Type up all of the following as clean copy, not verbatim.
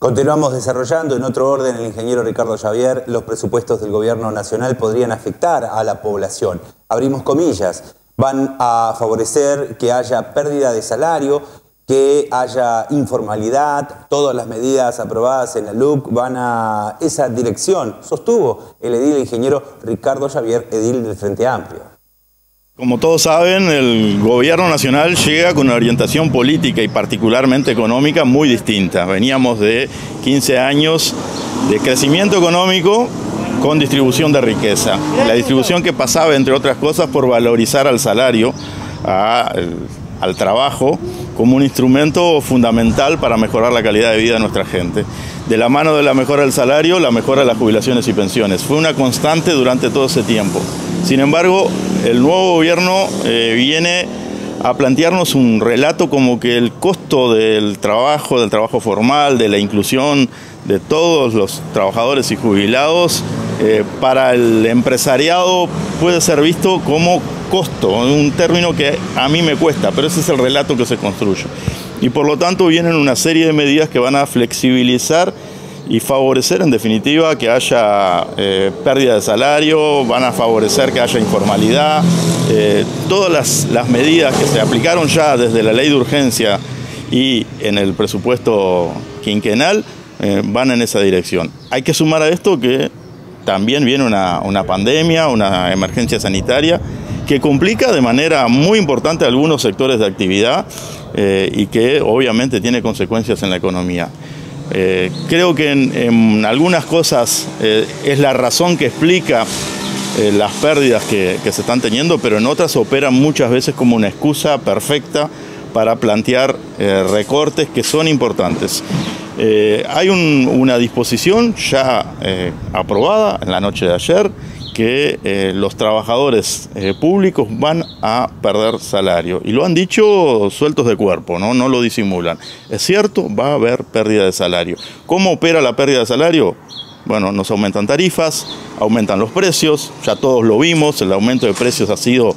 Continuamos desarrollando en otro orden. El ingeniero Ricardo Javier: los presupuestos del gobierno nacional podrían afectar a la población. Abrimos comillas, van a favorecer que haya pérdida de salario, que haya informalidad. Todas las medidas aprobadas en la LUC van a esa dirección, sostuvo el edil ingeniero Ricardo Javier, edil del Frente Amplio. Como todos saben, el gobierno nacional llega con una orientación política y particularmente económica muy distinta. Veníamos de 15 años de crecimiento económico con distribución de riqueza. La distribución que pasaba, entre otras cosas, por valorizar al salario, al trabajo, como un instrumento fundamental para mejorar la calidad de vida de nuestra gente. De la mano de la mejora del salario, la mejora de las jubilaciones y pensiones. Fue una constante durante todo ese tiempo. Sin embargo, el nuevo gobierno viene a plantearnos un relato como que el costo del trabajo formal, de la inclusión de todos los trabajadores y jubilados, para el empresariado puede ser visto como costo, un término que a mí me cuesta, pero ese es el relato que se construye. Y por lo tanto vienen una serie de medidas que van a flexibilizar y favorecer en definitiva que haya pérdida de salario, van a favorecer que haya informalidad. Todas las medidas que se aplicaron ya desde la ley de urgencia y en el presupuesto quinquenal van en esa dirección. Hay que sumar a esto que también viene una pandemia, una emergencia sanitaria que complica de manera muy importante algunos sectores de actividad y que obviamente tiene consecuencias en la economía. Creo que en algunas cosas es la razón que explica las pérdidas que se están teniendo, pero en otras operan muchas veces como una excusa perfecta para plantear recortes que son importantes. Hay una disposición ya aprobada en la noche de ayer que los trabajadores públicos van a perder salario. Y lo han dicho sueltos de cuerpo, no lo disimulan. Es cierto, va a haber pérdida de salario. ¿Cómo opera la pérdida de salario? Bueno, nos aumentan tarifas, aumentan los precios, ya todos lo vimos, el aumento de precios ha sido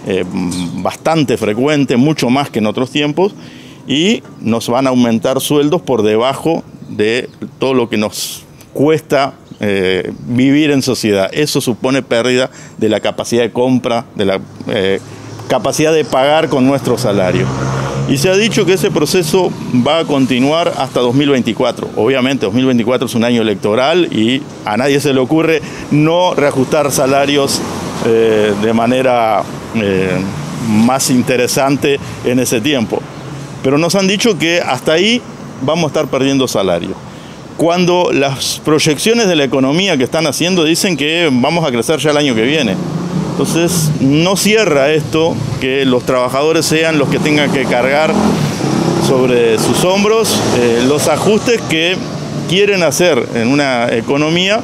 bastante frecuente, mucho más que en otros tiempos, y nos van a aumentar sueldos por debajo de todo lo que nos cuesta vivir en sociedad. Eso supone pérdida de la capacidad de compra, de la capacidad de pagar con nuestro salario. Y se ha dicho que ese proceso va a continuar hasta 2024. Obviamente 2024 es un año electoral y a nadie se le ocurre no reajustar salarios de manera más interesante en ese tiempo. Pero nos han dicho que hasta ahí vamos a estar perdiendo salario, cuando las proyecciones de la economía que están haciendo dicen que vamos a crecer ya el año que viene. Entonces no cierra esto que los trabajadores sean los que tengan que cargar sobre sus hombros los ajustes que quieren hacer en una economía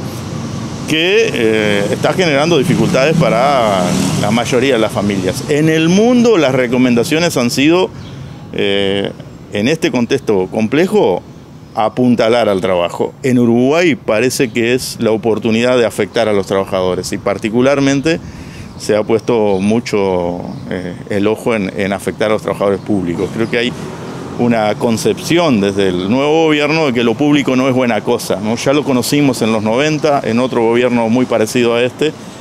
que está generando dificultades para la mayoría de las familias. En el mundo las recomendaciones han sido, en este contexto complejo, apuntalar al trabajo. En Uruguay parece que es la oportunidad de afectar a los trabajadores y particularmente se ha puesto mucho el ojo en afectar a los trabajadores públicos. Creo que hay una concepción desde el nuevo gobierno de que lo público no es buena cosa, ¿no? Ya lo conocimos en los 90, en otro gobierno muy parecido a este,